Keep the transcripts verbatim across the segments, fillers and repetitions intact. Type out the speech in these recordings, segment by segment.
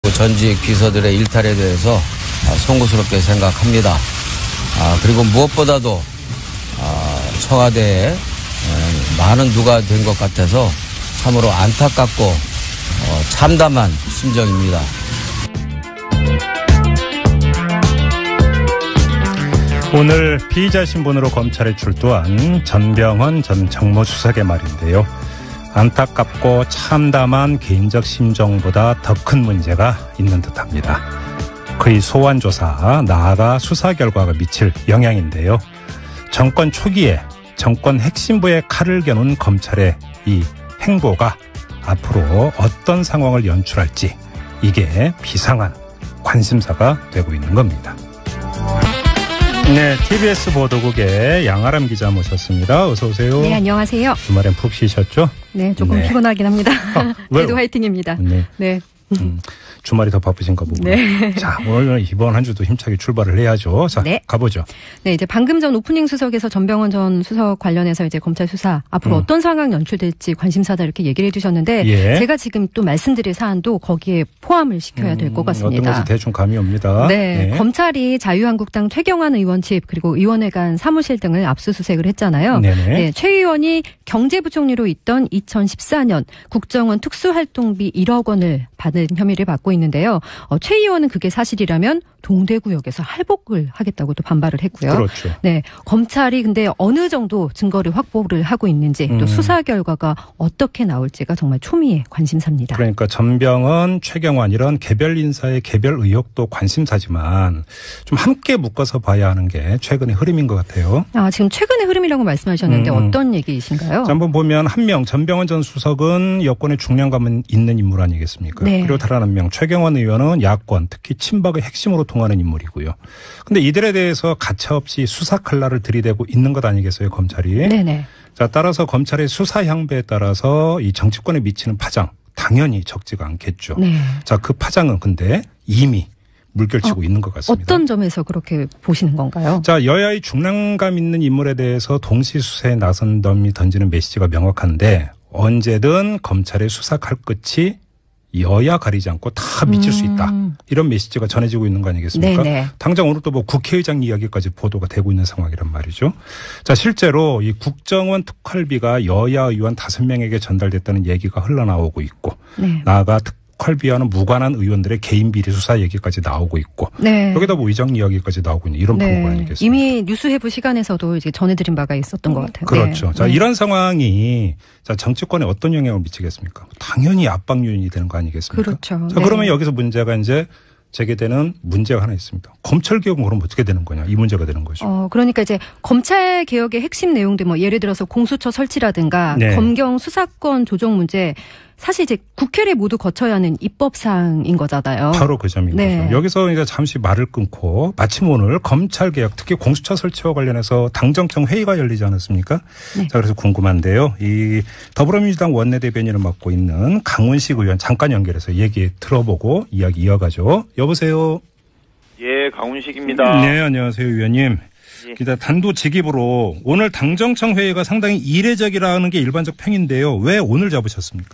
전직 비서들의 일탈에 대해서 송구스럽게 생각합니다. 아, 그리고 무엇보다도 아, 청와대에 많은 누가 된 것 같아서 참으로 안타깝고 어, 참담한 심정입니다. 오늘 피의자 신분으로 검찰에 출두한 전병헌 전 정무수석의 말인데요. 안타깝고 참담한 개인적 심정보다 더 큰 문제가 있는 듯합니다. 그의 소환 조사, 나아가 수사 결과가 미칠 영향인데요. 정권 초기에 정권 핵심부에 칼을 겨눈 검찰의 이 행보가 앞으로 어떤 상황을 연출할지, 이게 비상한 관심사가 되고 있는 겁니다. 네, 티비에스 보도국의 양아람 기자 모셨습니다. 어서 오세요. 네, 안녕하세요. 주말엔 푹 쉬셨죠? 네, 조금 네. 피곤하긴 합니다. 아, 그래도 화이팅입니다. 네. 네. 음, 주말이 더 바쁘신가 보군요. 네. 자, 오늘 이번 한 주도 힘차게 출발을 해야죠. 자, 네. 가보죠. 네, 이제 방금 전 오프닝 수석에서 전병헌 전 수석 관련해서 이제 검찰 수사 앞으로 음. 어떤 상황 연출될지 관심사다 이렇게 얘기를 해주셨는데, 예. 제가 지금 또 말씀드릴 사안도 거기에 포함을 시켜야 될 것 음, 같습니다. 어떤 것이 대충 감이 옵니다. 네, 네. 검찰이 자유한국당 최경환 의원 집 그리고 의원회 간 사무실 등을 압수수색을 했잖아요. 네네. 네, 최 의원이 경제부총리로 있던 이천십사 년 국정원 특수활동비 일억 원을 받은 혐의를 받고 있는데요. 어, 최 의원은 그게 사실이라면 동대구역에서 할복을 하겠다고 또 반발을 했고요. 그렇죠. 네, 검찰이 근데 어느 정도 증거를 확보를 하고 있는지 또 음. 수사 결과가 어떻게 나올지가 정말 초미의 관심사입니다. 그러니까 전병헌, 최경환 이런 개별 인사의 개별 의혹도 관심사지만 좀 함께 묶어서 봐야 하는 게 최근의 흐름인 것 같아요. 아, 지금 최근의 흐름이라고 말씀하셨는데 음. 어떤 얘기이신가요? 자, 한번 보면 한 명 전병헌 전 수석은 여권의 중량감은 있는 인물 아니겠습니까? 네. 그리고 다른 한 명 최경환 의원은 야권, 특히 친박의 핵심으로 통하는 인물이고요. 근데 이들에 대해서 가차없이 수사 칼날을 들이대고 있는 것 아니겠어요, 검찰이? 네네. 자, 따라서 검찰의 수사 향배에 따라서 이 정치권에 미치는 파장 당연히 적지가 않겠죠. 네. 자, 그 파장은 근데 이미 물결치고 어, 있는 것 같습니다. 어떤 점에서 그렇게 보시는 건가요? 자, 여야의 중량감 있는 인물에 대해서 동시 수사에 나선 덤이 던지는 메시지가 명확한데, 언제든 검찰의 수사 칼끝이 여야 가리지 않고 다 미칠 수 있다. 이런 메시지가 전해지고 있는 거 아니겠습니까? 네네. 당장 오늘 또 뭐 국회의장 이야기까지 보도가 되고 있는 상황이란 말이죠. 자, 실제로 이 국정원 특활비가 여야 의원 다섯 명에게 전달됐다는 얘기가 흘러나오고 있고, 네. 나아가 특활비와는 무관한 의원들의 개인 비리 수사 얘기까지 나오고 있고, 네. 여기다 뭐 의장 이야기까지 나오고 있는 이런 네. 프로가 아니겠습니까? 이미 뉴스해부 시간에서도 이제 전해드린 바가 있었던 것 같아요. 그렇죠. 네. 자, 네. 이런 상황이 자, 정치권에 어떤 영향을 미치겠습니까? 당연히 압박 요인이 되는 거 아니겠습니까? 그렇죠. 자, 네. 그러면 여기서 문제가 이제 제기되는 문제가 하나 있습니다. 검찰 개혁은 그럼 어떻게 되는 거냐? 이 문제가 되는 거죠. 어, 그러니까 이제 검찰 개혁의 핵심 내용들 뭐 예를 들어서 공수처 설치라든가 네. 검경 수사권 조정 문제, 사실 이제 국회를 모두 거쳐야 하는 입법사항인 거잖아요. 바로 그 점인 네. 거죠. 여기서 이제 잠시 말을 끊고 마침 오늘 검찰 개혁, 특히 공수처 설치와 관련해서 당정청 회의가 열리지 않았습니까? 네. 자, 그래서 궁금한데요. 이 더불어민주당 원내대변인을 맡고 있는 강훈식 의원 잠깐 연결해서 얘기 들어보고 이야기 이어가죠. 여보세요. 예, 강훈식입니다. 네, 안녕하세요, 의원님. 예. 기자 단도직입으로 오늘 당정청 회의가 상당히 이례적이라는 게 일반적 평인데요. 왜 오늘 잡으셨습니까?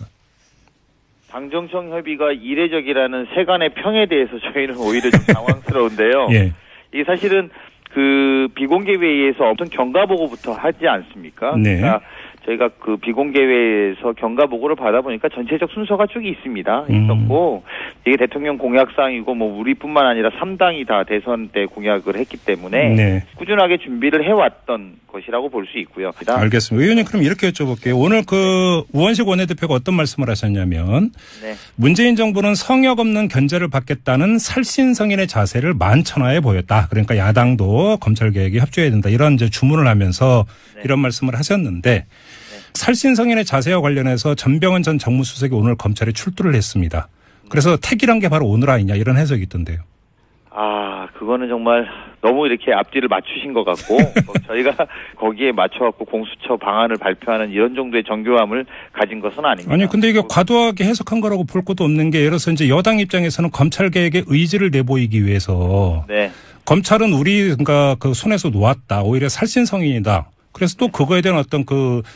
당정청 협의가 이례적이라는 세간의 평에 대해서 저희는 오히려 좀 당황스러운데요. 예. 이게 사실은 그 비공개 회의에서 엄청 경과보고부터 하지 않습니까? 네. 그러니까 저희가 그 비공개 회의에서 경과보고를 받아보니까 전체적 순서가 쭉 있습니다. 음. 있었고 이게 대통령 공약사항이고 뭐 우리뿐만 아니라 삼 당이 다 대선 때 공약을 했기 때문에 네. 꾸준하게 준비를 해왔던 것이라고 볼 수 있고요. 알겠습니다. 의원님 그럼 이렇게 여쭤볼게요. 오늘 그 우원식 원내대표가 어떤 말씀을 하셨냐면 네. 문재인 정부는 성역 없는 견제를 받겠다는 살신성인의 자세를 만천하에 보였다. 그러니까 야당도 검찰개혁에 협조해야 된다. 이런 이제 주문을 하면서 네. 이런 말씀을 하셨는데 살신성인의 자세와 관련해서 전병헌 전 정무수석이 오늘 검찰에 출두를 했습니다. 그래서 택이란 게 바로 오늘 아니냐 이런 해석이 있던데요. 아, 그거는 정말 너무 이렇게 앞뒤를 맞추신 것 같고 저희가 거기에 맞춰갖고 공수처 방안을 발표하는 이런 정도의 정교함을 가진 것은 아닙니다. 아니 근데 이게 과도하게 해석한 거라고 볼 것도 없는 게 예를 들어서 이제 여당 입장에서는 검찰 개혁의 의지를 내보이기 위해서 네. 검찰은 우리 그러니까 그 손에서 놓았다. 오히려 살신성인이다. 그래서 또 그거에 대한 어떤 그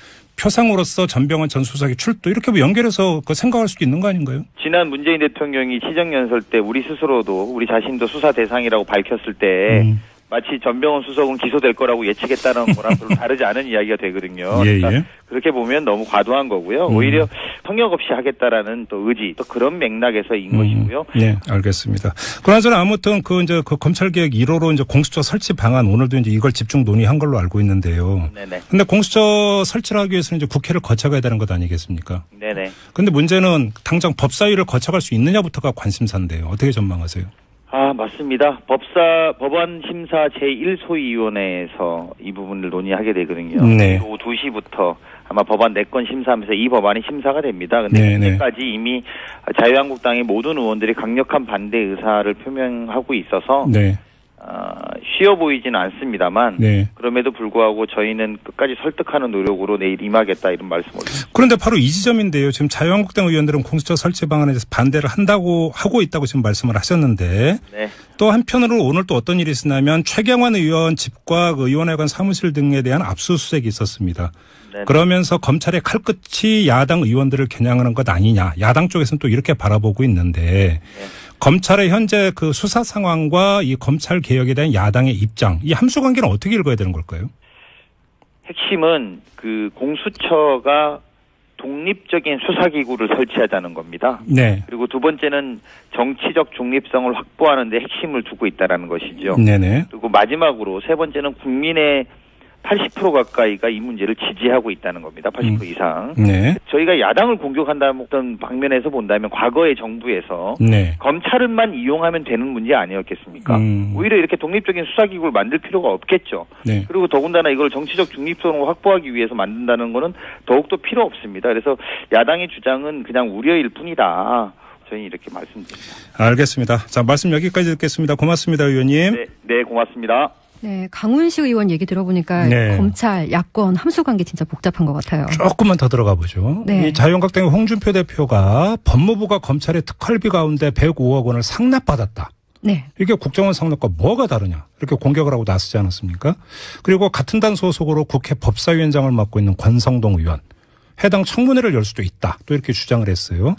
표상으로서 전병헌 전 수석의 출두 이렇게 뭐 연결해서 그 생각할 수도 있는 거 아닌가요? 지난 문재인 대통령이 시정연설 때 우리 스스로도 우리 자신도 수사 대상이라고 밝혔을 때 음. 마치 전병헌 수석은 기소될 거라고 예측했다는 거랑 별로 다르지 않은 이야기가 되거든요. 예, 그러니까 예. 그렇게 보면 너무 과도한 거고요. 음. 오히려 성역 없이 하겠다라는 또 의지, 또 그런 맥락에서인 음. 것이고요. 네, 알겠습니다. 그나저나 아무튼 그 이제 그 검찰개혁 일 호로 이제 공수처 설치 방안 오늘도 이제 이걸 집중 논의한 걸로 알고 있는데요. 네네. 근데 공수처 설치를 하기 위해서는 이제 국회를 거쳐가야 되는 것 아니겠습니까? 네네. 근데 문제는 당장 법사위를 거쳐갈 수 있느냐부터가 관심사인데요. 어떻게 전망하세요? 아, 맞습니다. 법사, 법원 심사 제일 소위위원회에서 이 부분을 논의하게 되거든요. 네. 오후 두 시부터 아마 법안 네 건 심사하면서 이 법안이 심사가 됩니다. 근데 현재까지 이미 자유한국당의 모든 의원들이 강력한 반대 의사를 표명하고 있어서 네. 어, 쉬워 보이지는 않습니다만 네. 그럼에도 불구하고 저희는 끝까지 설득하는 노력으로 내일 임하겠다 이런 말씀을 드립니다. 그런데 바로 이 지점인데요. 지금 자유한국당 의원들은 공수처 설치 방안에 대해서 반대를 한다고 하고 있다고 지금 말씀을 하셨는데 네. 또 한편으로 오늘 또 어떤 일이 있었냐면 최경환 의원 집과 그 의원회관 사무실 등에 대한 압수수색이 있었습니다. 네네. 그러면서 검찰의 칼끝이 야당 의원들을 겨냥하는 것 아니냐. 야당 쪽에서는 또 이렇게 바라보고 있는데 네. 검찰의 현재 그 수사 상황과 이 검찰 개혁에 대한 야당의 입장, 이 함수 관계는 어떻게 읽어야 되는 걸까요? 핵심은 그 공수처가 독립적인 수사기구를 설치하자는 겁니다. 네. 그리고 두 번째는 정치적 중립성을 확보하는 데 핵심을 두고 있다는 것이죠. 네네. 그리고 마지막으로 세 번째는 국민의 팔십 퍼센트 가까이가 이 문제를 지지하고 있다는 겁니다. 팔십 퍼센트 이상. 네. 저희가 야당을 공격한다는 어떤 방면에서 본다면 과거의 정부에서 네. 검찰은만 이용하면 되는 문제 아니었겠습니까? 음. 오히려 이렇게 독립적인 수사기구를 만들 필요가 없겠죠. 네. 그리고 더군다나 이걸 정치적 중립성을 확보하기 위해서 만든다는 거는 더욱더 필요 없습니다. 그래서 야당의 주장은 그냥 우려일 뿐이다. 저희는 이렇게 말씀드립니다. 알겠습니다. 자, 말씀 여기까지 듣겠습니다. 고맙습니다, 의원님. 네, 네 고맙습니다. 네, 강훈식 의원 얘기 들어보니까 네. 검찰, 야권 함수관계 진짜 복잡한 것 같아요. 조금만 더 들어가 보죠. 네. 이 자유한국당의 홍준표 대표가 법무부가 검찰의 특활비 가운데 백오억 원을 상납받았다. 네. 이게 국정원 상납과 뭐가 다르냐 이렇게 공격을 하고 나서지 않았습니까? 그리고 같은 단 소속으로 국회 법사위원장을 맡고 있는 권성동 의원. 해당 청문회를 열 수도 있다. 또 이렇게 주장을 했어요.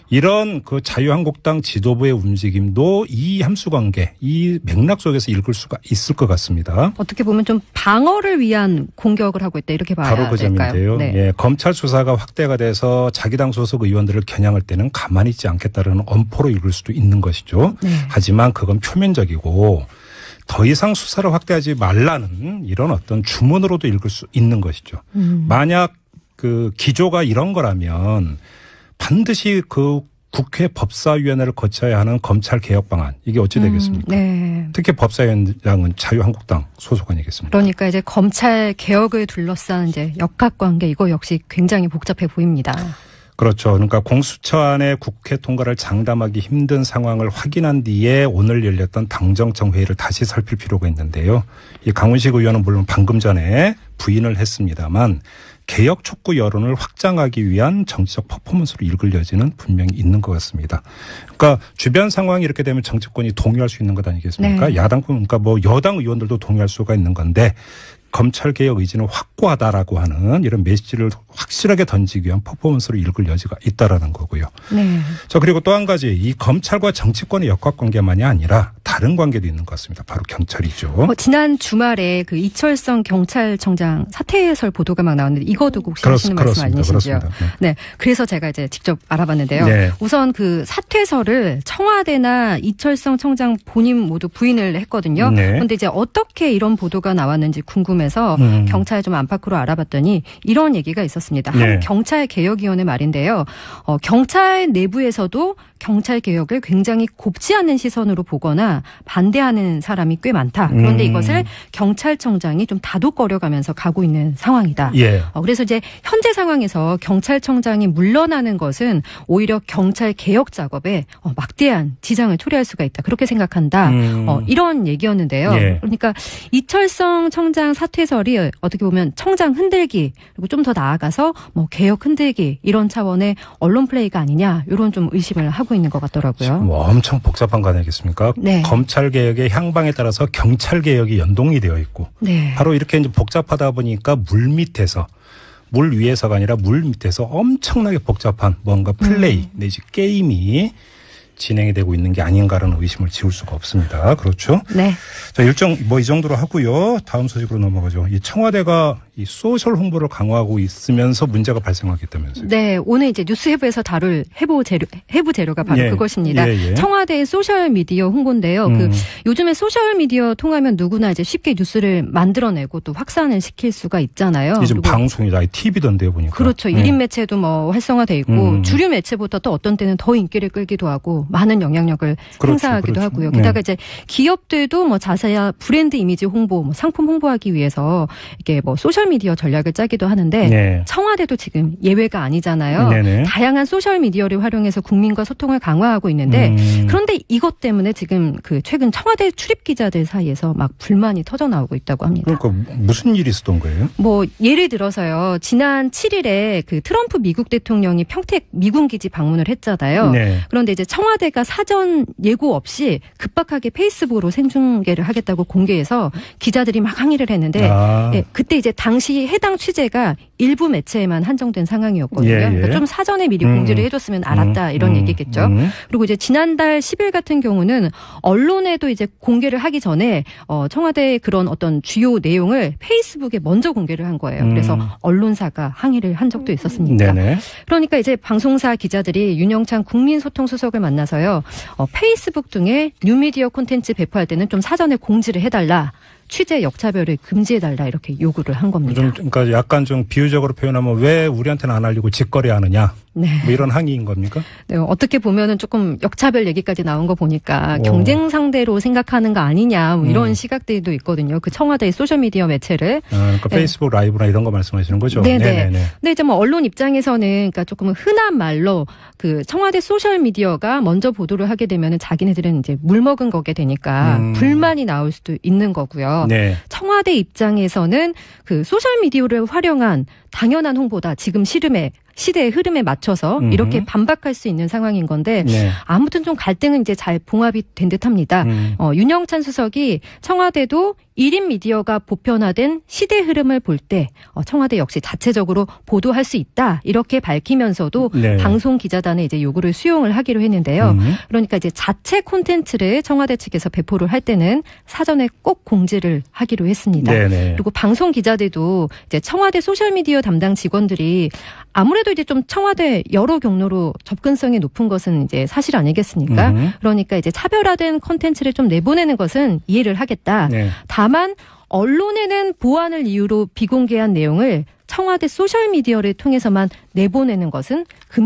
이런 그 자유한국당 지도부의 움직임도 이 함수관계, 이 맥락 속에서 읽을 수가 있을 것 같습니다. 어떻게 보면 좀 방어를 위한 공격을 하고 있다. 이렇게 봐야 바로 그 될까요? 점인데요. 네. 예, 검찰 수사가 확대가 돼서 자기 당 소속 의원들을 겨냥할 때는 가만히 있지 않겠다는 엄포로 읽을 수도 있는 것이죠. 네. 하지만 그건 표면적이고 더 이상 수사를 확대하지 말라는 이런 어떤 주문으로도 읽을 수 있는 것이죠. 음. 만약 그 기조가 이런 거라면 반드시 그 국회 법사위원회를 거쳐야 하는 검찰 개혁 방안 이게 어찌 되겠습니까? 음, 네. 특히 법사위원장은 자유한국당 소속 아니겠습니까? 그러니까 이제 검찰 개혁을 둘러싼 이제 역학관계 이거 역시 굉장히 복잡해 보입니다. 그렇죠. 그러니까 공수처 안에 국회 통과를 장담하기 힘든 상황을 확인한 뒤에 오늘 열렸던 당정청 회의를 다시 살필 필요가 있는데요. 이 강훈식 의원은 물론 방금 전에 부인을 했습니다만 개혁 촉구 여론을 확장하기 위한 정치적 퍼포먼스로 읽을 여지는 분명히 있는 것 같습니다. 그러니까 주변 상황이 이렇게 되면 정치권이 동의할 수 있는 것 아니겠습니까? 네. 야당, 그러니까 뭐 여당 의원들도 동의할 수가 있는 건데 검찰 개혁 의지는 확고하다라고 하는 이런 메시지를 확실하게 던지기 위한 퍼포먼스로 읽을 여지가 있다라는 거고요. 네. 자, 그리고 또 한 가지 이 검찰과 정치권의 역학관계만이 아니라 다른 관계도 있는 것 같습니다. 바로 경찰이죠. 어, 지난 주말에 그 이철성 경찰청장 사퇴 해설 보도가 막 나왔는데 이거도 혹시 그렇, 하시는 말씀 아니신지요? 그렇습니다. 네. 네. 그래서 제가 이제 직접 알아봤는데요. 네. 우선 그 사퇴설을 청와대나 이철성 청장 본인 모두 부인을 했거든요. 네. 그런데 이제 어떻게 이런 보도가 나왔는지 궁금해서 음. 경찰 좀 안팎으로 알아봤더니 이런 얘기가 있었습니다. 네. 한 경찰 개혁위원회 말인데요. 어, 경찰 내부에서도 경찰 개혁을 굉장히 곱지 않은 시선으로 보거나 반대하는 사람이 꽤 많다. 그런데 음. 이것을 경찰청장이 좀 다독거려가면서 가고 있는 상황이다. 예. 어, 그래서 이제 현재 상황에서 경찰청장이 물러나는 것은 오히려 경찰 개혁 작업에 어, 막대한 지장을 초래할 수가 있다. 그렇게 생각한다. 음. 어, 이런 얘기였는데요. 예. 그러니까 이철성 청장 사퇴설이 어떻게 보면 청장 흔들기 그리고 좀 더 나아가서 뭐 개혁 흔들기 이런 차원의 언론 플레이가 아니냐 이런 좀 의심을 하고 있는 것 같더라고요. 뭐 엄청 복잡한 거 아니겠습니까? 네. 검찰 개혁의 향방에 따라서 경찰 개혁이 연동이 되어 있고 네. 바로 이렇게 이제 복잡하다 보니까 물 밑에서 물 위에서가 아니라 물 밑에서 엄청나게 복잡한 뭔가 플레이 음. 내지 게임이 진행이 되고 있는 게 아닌가라는 의심을 지울 수가 없습니다. 그렇죠? 네. 자, 일정 뭐 이 정도로 하고요. 다음 소식으로 넘어가죠. 이 청와대가 이 소셜 홍보를 강화하고 있으면서 문제가 발생하겠다면서요. 네, 오늘 이제 뉴스해부에서 다룰 해부 재료, 해부 재료가 바로 예. 그것입니다. 예, 예. 청와대의 소셜 미디어 홍보인데요. 음. 그 요즘에 소셜 미디어 통하면 누구나 이제 쉽게 뉴스를 만들어내고 또 확산을 시킬 수가 있잖아요. 요즘 그리고 방송이다, 티비던데요 보니까. 그렇죠. 네. 일 인 매체도 뭐 활성화돼 있고 음. 주류 매체보다 또 어떤 때는 더 인기를 끌기도 하고 많은 영향력을 그렇죠, 행사하기도 그렇죠. 하고요. 네. 게다가 이제 기업들도 뭐 자세한 브랜드 이미지 홍보, 뭐 상품 홍보하기 위해서 이게 뭐 소셜 미디어 전략을 짜기도 하는데 네. 청와대도 지금 예외가 아니잖아요. 네네. 다양한 소셜 미디어를 활용해서 국민과 소통을 강화하고 있는데 음. 그런데 이것 때문에 지금 그 최근 청와대 출입 기자들 사이에서 막 불만이 터져 나오고 있다고 합니다. 그러니까 무슨 일이 있었던 거예요? 뭐 예를 들어서요. 지난 칠 일에 그 트럼프 미국 대통령이 평택 미군 기지 방문을 했잖아요. 네. 그런데 이제 청와대가 사전 예고 없이 급박하게 페이스북으로 생중계를 하겠다고 공개해서 기자들이 막 항의를 했는데 아. 예, 그때 이제 당시 해당 취재가 일부 매체에만 한정된 상황이었거든요. 예, 예. 그러니까 좀 사전에 미리 음. 공지를 해줬으면 알았다 음. 이런 음. 얘기겠죠. 음. 그리고 이제 지난달 십 일 같은 경우는 언론에도 이제 공개를 하기 전에 어, 청와대의 그런 어떤 주요 내용을 페이스북에 먼저 공개를 한 거예요. 음. 그래서 언론사가 항의를 한 적도 있었습니다. 네네. 그러니까 이제 방송사 기자들이 윤영찬 국민소통수석을 만나서요. 어, 페이스북 등의 뉴미디어 콘텐츠 배포할 때는 좀 사전에 공지를 해달라. 취재 역차별을 금지해달라 이렇게 요구를 한 겁니다. 좀, 그러니까 약간 좀 비유적으로 표현하면 왜 우리한테는 안 알리고 직거래하느냐? 네. 뭐 이런 항의인 겁니까? 네, 어떻게 보면은 조금 역차별 얘기까지 나온 거 보니까 오. 경쟁 상대로 생각하는 거 아니냐 뭐 이런 음. 시각들도 있거든요. 그 청와대의 소셜 미디어 매체를. 아, 그러니까 네. 페이스북 라이브나 이런 거 말씀하시는 거죠? 네네. 네네네. 근데 이제 뭐 언론 입장에서는 그러니까 조금 흔한 말로 그 청와대 소셜 미디어가 먼저 보도를 하게 되면은 자기네들은 이제 물 먹은 거게 되니까 음. 불만이 나올 수도 있는 거고요. 네. 청와대 입장에서는 그 소셜 미디어를 활용한 당연한 홍보다 지금 시름에 시대의 흐름에 맞춰서 음흠. 이렇게 반박할 수 있는 상황인 건데 네. 아무튼 좀 갈등은 이제 잘 봉합이 된 듯합니다. 음. 어, 윤영찬 수석이 청와대도 일 인 미디어가 보편화된 시대 흐름을 볼 때 어, 청와대 역시 자체적으로 보도할 수 있다 이렇게 밝히면서도 네. 방송 기자단의 이제 요구를 수용을 하기로 했는데요. 음. 그러니까 이제 자체 콘텐츠를 청와대 측에서 배포를 할 때는 사전에 꼭 공지를 하기로 했습니다. 네네. 그리고 방송 기자들도 이제 청와대 소셜 미디어 담당 직원들이 아무래도 이제 좀 청와대 여러 경로로 접근성이 높은 것은 이제 사실 아니겠습니까? 음. 그러니까 이제 차별화된 콘텐츠를 좀 내보내는 것은 이해를 하겠다. 네. 다만 언론에는 보안을 이유로 비공개한 내용을 청와대 소셜미디어를 통해서만 내보내는 것은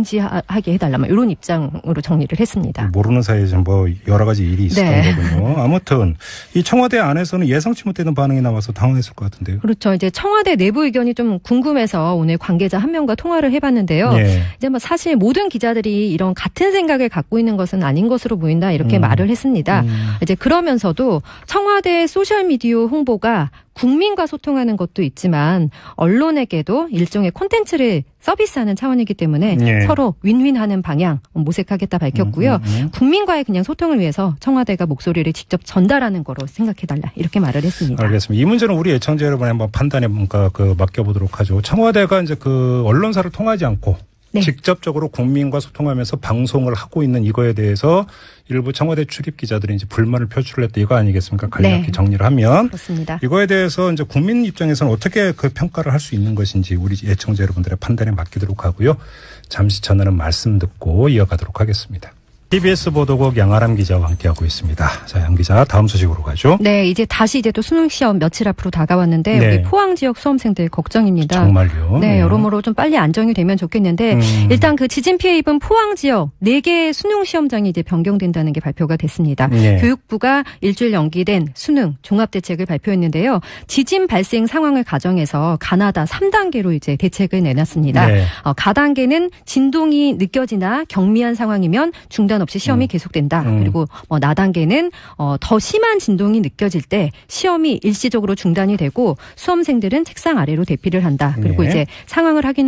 금지하게 해달라. 이런 입장으로 정리를 했습니다. 모르는 사이에 좀 뭐 여러 가지 일이 있었던 네. 거군요. 아무튼 이 청와대 안에서는 예상치 못했던 반응이 나와서 당황했을 것 같은데요. 그렇죠. 이제 청와대 내부 의견이 좀 궁금해서 오늘 관계자 한 명과 통화를 해봤는데요. 예. 이제 뭐 사실 모든 기자들이 이런 같은 생각을 갖고 있는 것은 아닌 것으로 보인다 이렇게 음. 말을 했습니다. 음. 이제 그러면서도 청와대 소셜 미디어 홍보가 국민과 소통하는 것도 있지만 언론에게도 일종의 콘텐츠를 서비스하는 차원이기 때문에 예. 서로 윈윈하는 방향 모색하겠다 밝혔고요. 음, 음, 음. 국민과의 그냥 소통을 위해서 청와대가 목소리를 직접 전달하는 거로 생각해달라 이렇게 말을 했습니다. 알겠습니다. 이 문제는 우리 애청자 여러분의 한번 판단에 뭔가 그 맡겨보도록 하죠. 청와대가 이제 그 언론사를 통하지 않고 네. 직접적으로 국민과 소통하면서 방송을 하고 있는 이거에 대해서 일부 청와대 출입 기자들이 이제 불만을 표출을 했다 이거 아니겠습니까? 간략히 네. 정리를 하면 그렇습니다. 이거에 대해서 이제 국민 입장에서는 어떻게 그 평가를 할 수 있는 것인지 우리 애청자 여러분들의 판단에 맡기도록 하고요. 잠시 전하는 말씀 듣고 이어가도록 하겠습니다. 티비에스 보도국 양아람 기자와 함께하고 있습니다. 자, 양 기자 다음 소식으로 가죠. 네, 이제 다시 이제 또 수능 시험 며칠 앞으로 다가왔는데 네. 우리 포항 지역 수험생들 걱정입니다. 정말요? 네, 네. 여러모로 좀 빨리 안정이 되면 좋겠는데 음. 일단 그 지진 피해 입은 포항 지역 네 개의 수능 시험장이 이제 변경된다는 게 발표가 됐습니다. 네. 교육부가 일주일 연기된 수능 종합 대책을 발표했는데요. 지진 발생 상황을 가정해서 가나다 삼 단계로 이제 대책을 내놨습니다. 네. 어, 가 단계는 진동이 느껴지나 경미한 상황이면 중단 없이 시험이 음. 계속된다. 음. 그리고 뭐 나 단계는 어, 더 심한 진동이 느껴질 때 시험이 일시적으로 중단이 되고 수험생들은 책상 아래로 대피를 한다. 그리고 네. 이제 상황을 확인 후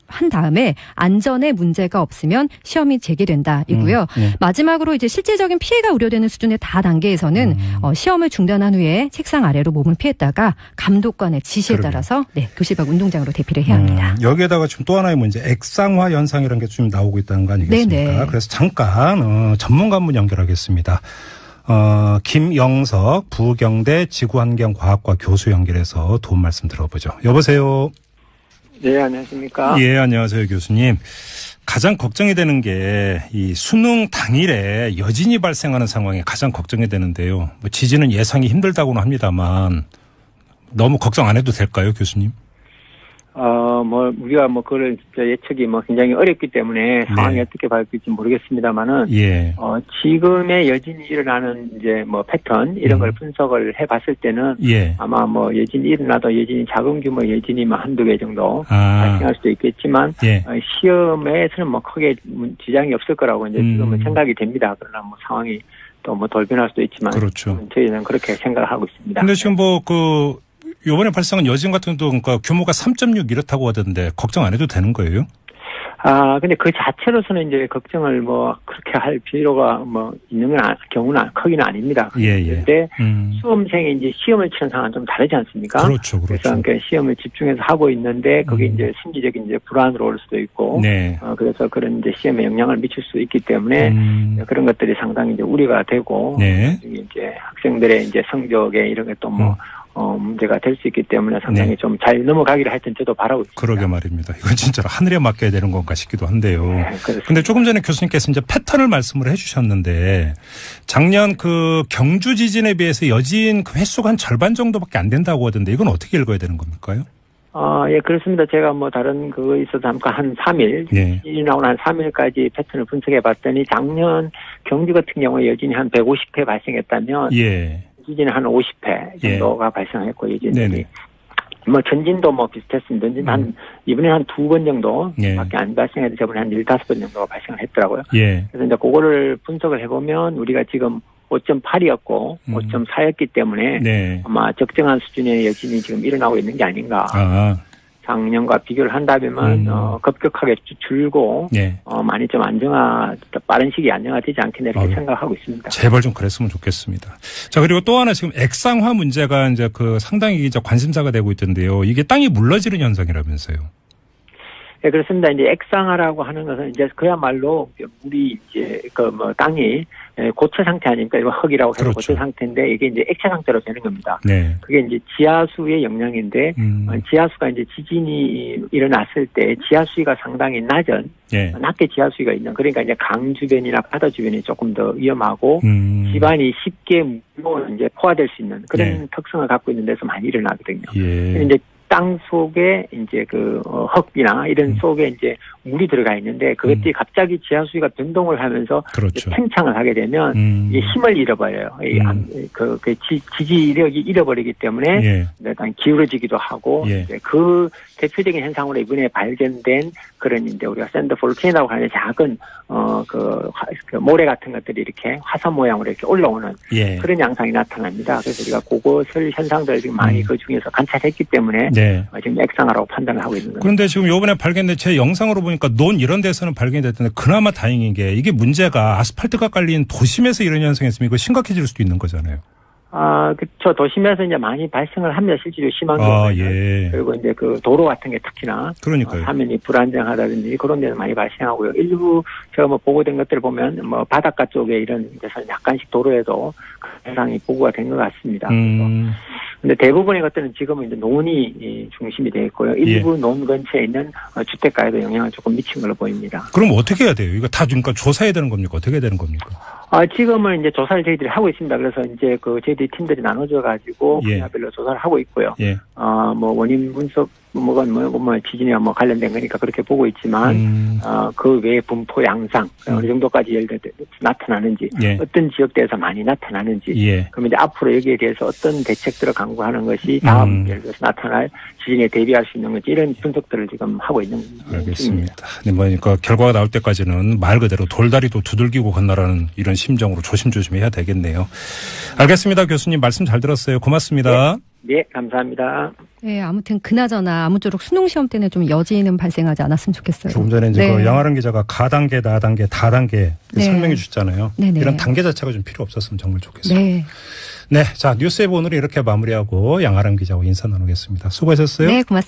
한 다음에 안전에 문제가 없으면 시험이 재개된다 이고요. 음, 네. 마지막으로 이제 실질적인 피해가 우려되는 수준의 다 단계에서는 음. 어, 시험을 중단한 후에 책상 아래로 몸을 피했다가 감독관의 지시에 그러게요. 따라서 네, 교실 밖 운동장으로 대피를 해야 합니다. 음, 여기에다가 지금 또 하나의 문제, 액상화 현상이라는 게 좀 나오고 있다는 거 아니겠습니까? 네네. 그래서 잠깐 어, 전문가 한 분 연결하겠습니다. 어, 김영석 부경대 지구환경과학과 교수 연결해서 도움 말씀 들어보죠. 여보세요. 네, 안녕하십니까. 예, 안녕하세요, 교수님. 가장 걱정이 되는 게 이 수능 당일에 여진이 발생하는 상황이 가장 걱정이 되는데요. 뭐 지진은 예상이 힘들다고는 합니다만 너무 걱정 안 해도 될까요, 교수님? 어, 뭐, 우리가 뭐, 그걸 진짜 예측이 뭐 굉장히 어렵기 때문에 상황이 네. 어떻게 바뀔지 모르겠습니다만은, 예. 어, 지금의 여진이 일어나는 이제 뭐 패턴, 이런 음. 걸 분석을 해 봤을 때는, 예. 아마 뭐 여진이 일어나도 여진이 작은 규모 여진이 뭐 한두 개 정도 아. 발생할 수도 있겠지만, 예. 어, 시험에서는 뭐 크게 지장이 없을 거라고 이제 음. 지금은 생각이 됩니다. 그러나 뭐 상황이 또 뭐 돌변할 수도 있지만, 그렇죠. 저희는 그렇게 생각을 하고 있습니다. 근데 지금 뭐 그 요번에 발생한 여진 같은 경우도 그러니까 규모가 삼 점 육 이렇다고 하던데 걱정 안 해도 되는 거예요? 아, 근데 그 자체로서는 이제 걱정을 뭐 그렇게 할 필요가 뭐 있는 건, 경우는 크기는 아닙니다. 예, 예. 그런데 음. 수험생이 이제 시험을 치는 상황은 좀 다르지 않습니까? 그렇죠, 그렇죠. 그래서 그러니까 시험을 집중해서 하고 있는데 그게 음. 이제 심리적인 이제 불안으로 올 수도 있고, 네. 어, 그래서 그런 이제 시험에 영향을 미칠 수 있기 때문에 음. 그런 것들이 상당히 이제 우려가 되고, 네. 나중에 이제 학생들의 이제 성적에 이런 게 또 뭐, 음. 어, 문제가 될 수 있기 때문에 상당히 네. 좀 잘 넘어가기를 하여튼 저도 바라고 있습니다. 그러게 말입니다. 이건 진짜로 하늘에 맡겨야 되는 건가 싶기도 한데요. 네, 그렇습니다. 근데 조금 전에 교수님께서 이제 패턴을 말씀을 해 주셨는데 작년 그 경주 지진에 비해서 여진 그 횟수가 한 절반 정도밖에 안 된다고 하던데 이건 어떻게 읽어야 되는 겁니까요? 아, 예, 그렇습니다. 제가 뭐 다른 그거 있어서 잠깐 한 삼 일, 예. 지진이 나오는 한 삼 일까지 패턴을 분석해 봤더니 작년 경주 같은 경우에 여진이 한 백오십 회 발생했다면 예. 지진이 한 오십 회 정도가 예. 발생했고 여진이 네네. 뭐 전진도 뭐 비슷했습니다. 전진 한 음. 이번에 한 두 번 정도 예. 밖에 안 발생해도 저번에 한 일다섯 번 정도가 발생을 했더라고요. 예. 그래서 이제 그거를 분석을 해보면 우리가 지금 오 점 팔이었고 음. 오 점 사였기 때문에 네. 아마 적정한 수준의 여진이 지금 일어나고 있는 게 아닌가. 아. 작년과 비교를 한다면 음. 어, 급격하게 줄- 줄고 예. 어, 많이 좀 안정화, 빠른 시기에 안정화되지 않겠나 이렇게 아유. 생각하고 있습니다. 제발 좀 그랬으면 좋겠습니다. 자, 그리고 또 하나 지금 액상화 문제가 이제 그 상당히 이제 관심사가 되고 있던데요. 이게 땅이 물러지는 현상이라면서요. 네, 그렇습니다. 이제 액상화라고 하는 것은 이제 그야말로 물이 이제 그 뭐 땅이 고체 상태 아닙니까? 이거 흙이라고 해서 그렇죠. 고체 상태인데 이게 이제 액체 상태로 되는 겁니다. 네. 그게 이제 지하수의 영향인데 음. 어, 지하수가 이제 지진이 일어났을 때 지하수위가 상당히 낮은 예. 낮게 지하수위가 있는 그러니까 이제 강 주변이나 바다 주변이 조금 더 위험하고 음. 집안이 쉽게 물로 이제 포화될 수 있는 그런 네. 특성을 갖고 있는 데서 많이 일어나거든요. 예. 이제 땅 속에 이제 그 어, 흙이나 이런 음. 속에 이제 물이 들어가 있는데 그것들이 음. 갑자기 지하수위가 변동을 하면서 그렇죠. 이제 팽창을 하게 되면 음. 이 힘을 잃어버려요. 이 음. 안- 그, 그 지, 지지력이 잃어버리기 때문에 예. 약간 기울어지기도 하고 예. 이제 그 대표적인 현상으로 이번에 발견된 그런 이제 우리가 샌드 볼케이노라고 하는 작은 어그 그 모래 같은 것들이 이렇게 화산 모양으로 이렇게 올라오는 예. 그런 양상이 나타납니다. 그래서 우리가 그것을 현상들을 지금 많이 음. 그 중에서 관찰했기 때문에 네. 어, 지금 액상화라고 판단을 하고 있는 겁니다. 그런데 지금 요번에 발견된 제 영상으로 보니까 논 이런 데서는 발견이 됐는데 그나마 다행인 게 이게 문제가 아스팔트가 깔린 도심에서 이런 현상이 있으면 이거 심각해질 수도 있는 거잖아요. 아, 그쵸. 도심에서 이제 많이 발생을 합니다. 실제로 심한 아, 경우에는. 예. 그리고 이제 그 도로 같은 게 특히나 그러니까요. 어, 화면이 불안정하다든지 그런 데는 많이 발생하고요. 일부 제가 뭐 보고된 것들을 보면 뭐 바닷가 쪽에 이런 데서 약간씩 도로에도 그 현상이 보고가 된 것 같습니다. 음. 근데 대부분의 것들은 지금은 이제 논이 이 중심이 되어 있고요. 일부 논 근처에 있는 어, 주택가에도 영향을 조금 미친 걸로 보입니다. 그럼 어떻게 해야 돼요? 이거 다 그러니까 조사해야 되는 겁니까? 어떻게 해야 되는 겁니까? 아, 지금은 이제 조사를 저희들이 하고 있습니다. 그래서 이제 그 저희들이 팀들이 나눠져 가지고 예. 분야별로 조사를 하고 있고요. 예. 어, 뭐 원인 분석 뭐가 뭐, 뭐 지진이와 뭐 관련된 거니까 그렇게 보고 있지만 음. 어, 그 외에 분포 양상 음. 어느 정도까지 예를 들어 나타나는지 예. 어떤 지역대에서 많이 나타나는지 예. 그럼 이제 앞으로 여기에 대해서 어떤 대책들을 강구하는 것이 다음 음. 예를 들어서 나타날 지진에 대비할 수 있는 건지 이런 분석들을 지금 하고 있는 중입니다. 알겠습니다. 네, 뭐, 그러니까 결과가 나올 때까지는 말 그대로 돌다리도 두들기고 건너라는 이런 심정으로 조심조심 해야 되겠네요. 알겠습니다. 교수님 말씀 잘 들었어요. 고맙습니다. 네. 네, 감사합니다. 네, 아무튼 그나저나 아무쪼록 수능 시험 때는 좀 여지는 발생하지 않았으면 좋겠어요. 조금 전에 이제 네. 그 양아름 기자가 가단계, 나단계, 다단계 네. 설명해 주셨잖아요. 네네. 이런 단계 자체가 좀 필요 없었으면 정말 좋겠어요. 네. 네, 자 뉴스웨브 오늘 이렇게 마무리하고 양아름 기자와 인사 나누겠습니다. 수고하셨어요. 네, 고맙습니다.